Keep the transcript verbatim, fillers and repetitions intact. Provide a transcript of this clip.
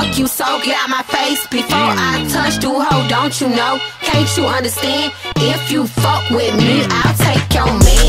fuck you, so get out my face before I touch you, ho, don't you know? Can't you understand? If you fuck with me, I'll take your man.